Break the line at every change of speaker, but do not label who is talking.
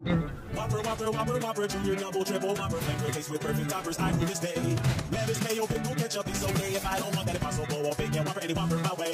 Whopper, Whopper, Whopper, Whopper, Junior, Double, Triple, Whopper, flavor taste with perfect toppers. I will this day. Lettuce, mayo, pickle, ketchup, it's okay if I don't want that impossible. I'll bake and Whopper, any Whopper my way.